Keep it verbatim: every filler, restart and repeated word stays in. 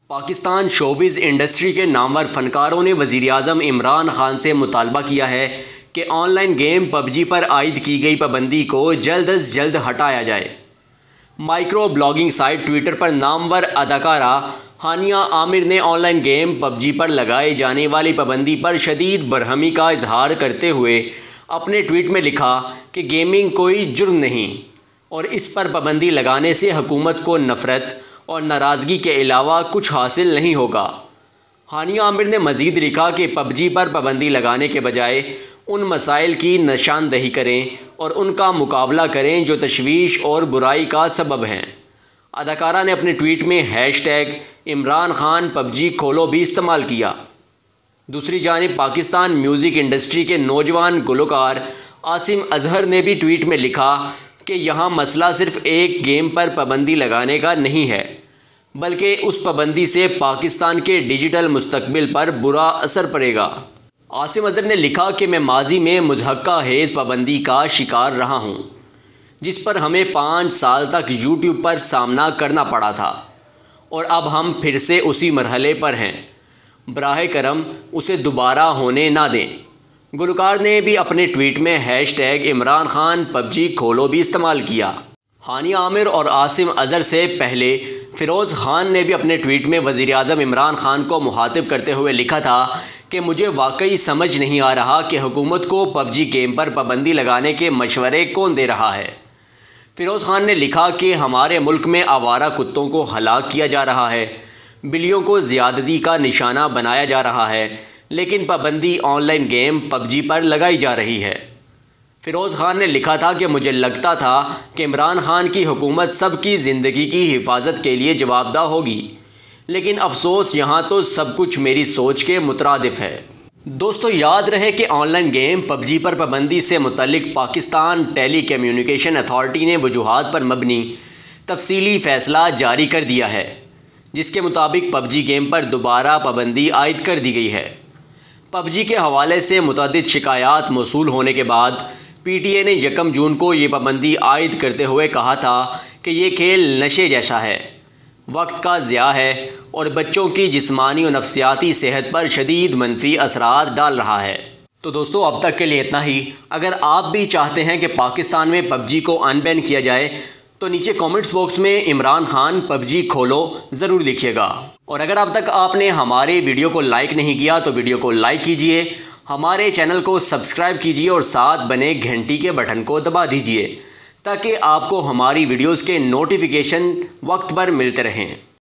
Pakistan showbiz industry کے نامور فنکاروں نے وزیر اعظم عمران خان سے مطالبہ کیا ہے کہ online game PUBG پر عائد کی گئی پابندی کو جلد از جلد ہٹایا جائے۔ مائیکرو بلاگنگ سائٹ ٹویٹر پر نامور اداکارہ ہانیہ عامر نے online game PUBG پر لگائی جانے والی پابندی پر شدید برہمی کا اظہار کرتے ہوئے اپنے ٹویٹ میں لکھا کہ گیمنگ کوئی جرم نہیں اور اس پر پابندی لگانے سے حکومت کو نفرت اور ناراضگی کے علاوہ کچھ حاصل نہیں ہوگا۔ ہانیہ عامر نے مزید لکھا کہ پب جی پر پابندی لگانے کے بجائے ان مسائل کی نشاندہی کریں اور ان کا مقابلہ کریں جو تشویش اور برائی کا سبب ہیں۔ اداکارہ نے اپنے ٹویٹ میں hashtag Imran Khan PUBG کھولو بھی استعمال کیا۔ دوسری جانب پاکستان میوزک انڈسٹری کے نوجوان گلوکار عاصم اظہر نے بھی ٹویٹ میں لکھا کہ یہاں مسئلہ صرف ایک گیم پر پابندی لگانے کا نہیں ہے بلکہ اس پابندی سے پاکستان کے ڈیجیٹل مستقبل پر برا اثر پڑے گا۔ عاصم اظہر نے لکھا کہ میں ماضی میں مضحکہ خیز پابندی کا شکار رہا ہوں جس پر ہمیں پانچ سال تک یوٹیوب پر سامنا کرنا پڑا تھا اور اب ہم پھر سے اسی مرحلے پر ہیں۔ براہ کرم اسے دوبارہ ہونے نہ دیں۔ گلوکار نے بھی اپنے ٹویٹ میں hashtag Imran Khan PUBG کھولو بھی استعمال کیا۔ ہانیہ عامر اور عاصم اظہر سے پہلے فیروز خان نے بھی اپنے ٹویٹ میں وزیر اعظم عمران خان کو مخاطب کرتے ہوئے لکھا تھا کہ مجھے واقعی سمجھ نہیں آ رہا کہ حکومت کو پب جی گیم پر پابندی لگانے کے مشورے کون دے رہا ہے۔ فیروز خان نے لکھا کہ ہمارے ملک میں آوارہ کتوں کو ہلاک کیا جا رہا ہے، بلیوں کو زیادتی کا نشانہ بنایا جا رہا ہے، لیکن پابندی online game PUBG پر لگائی جا رہی ہے۔ فیروز خان نے لکھا تھا کہ مجھے لگتا تھا کہ عمران خان کی حکومت سب کی زندگی کی حفاظت کے لیے جواب دہ ہوگی، لیکن افسوس یہاں تو سب کچھ میری سوچ کے مترادف ہے۔ دوستو یاد رہے کہ online game PUBG پر پابندی سے متعلق پاکستان ٹیلی کمیونیکیشن اتھارٹی نے وجوہات پر مبنی تفصیلی فیصلہ جاری کر دیا ہے جس کے مطابق پب جی گیم پر دوبارہ پابندی عائد کر دی گئی ہے۔ پب جی کے حوالے سے متعدد شکایات موصول ہونے کے بعد پی ٹی اے نے یکم جون کو یہ پابندی عائد کرتے ہوئے کہا تھا کہ یہ کھیل نشے جیسا ہے، وقت کا ضیاع ہے اور بچوں کی جسمانی و نفسیاتی صحت پر شدید منفی اثرات ڈال رہا ہے۔ تو دوستو اب تک کے لیے اتنا ہی۔ اگر آپ بھی چاہتے ہیں کہ پاکستان میں پب جی کو ان بین کیا جائے تو نیچے کامنٹس باکس میں عمران خان پب جی کھولو ضرور لکھیے گا، اور اگر اب تک آپ نے ہمارے ویڈیو کو لائک نہیں کیا تو ویڈیو کو لائک کیجئے، ہمارے چینل کو سبسکرائب کیجئے اور ساتھ بنے گھنٹی کے بٹن کو دبا دیجئے تاکہ آپ کو ہماری ویڈیوز کے نوٹیفیکیشن وقت پر ملتے رہیں۔